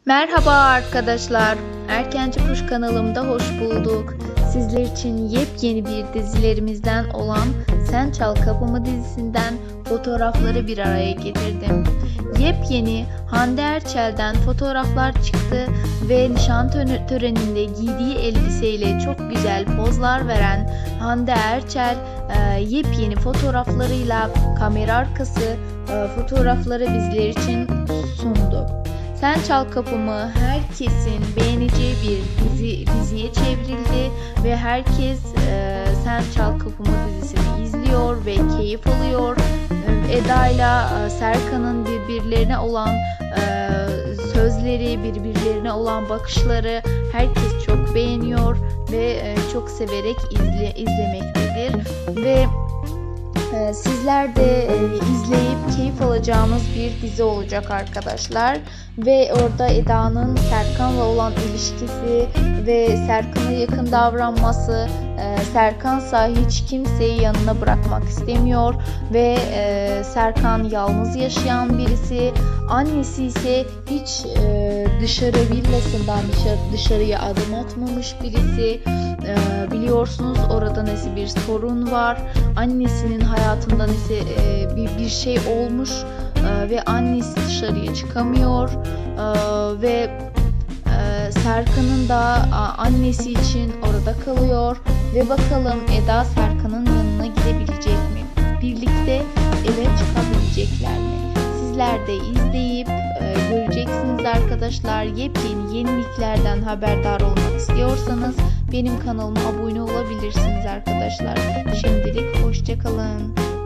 Merhaba arkadaşlar, Erkenci Kuş kanalımda hoş bulduk. Sizler için yepyeni bir dizilerimizden olan Sen Çal Kapımı dizisinden fotoğrafları bir araya getirdim. Yepyeni Hande Erçel'den fotoğraflar çıktı ve nişan töreninde giydiği elbiseyle çok güzel pozlar veren Hande Erçel yepyeni fotoğraflarıyla kamera arkası fotoğrafları bizler için sundu. Sen Çal Kapımı herkesin beğeneceği bir diziye çevrildi ve herkes Sen Çal Kapımı dizisini izliyor ve keyif alıyor. Eda ile Serkan'ın birbirlerine olan sözleri, birbirlerine olan bakışları herkes çok beğeniyor ve çok severek izlemektedir ve sizler de izleyip keyif alacağınız bir dizi olacak arkadaşlar. Ve orada Eda'nın Serkan'la olan ilişkisi ve Serkan'a yakın davranması, Serkan'sa hiç kimseyi yanına bırakmak istemiyor ve Serkan yalnız yaşayan birisi, annesi ise hiç villasından dışarıya adım atmamış birisi. Biliyorsunuz orada nesi bir sorun var, annesinin hayatında nesi bir şey olmuş ve annesi dışarıya çıkamıyor ve Serkan'ın da annesi için orada kalıyor ve bakalım Eda Serkan'ın yanına gidebilecek mi? Birlikte eve çıkabilecekler mi? Sizler de izleyip göreceksiniz arkadaşlar. Yepyeni yeniliklerden haberdar olmak istiyorsanız benim kanalıma abone olabilirsiniz arkadaşlar. Şimdilik hoşça kalın.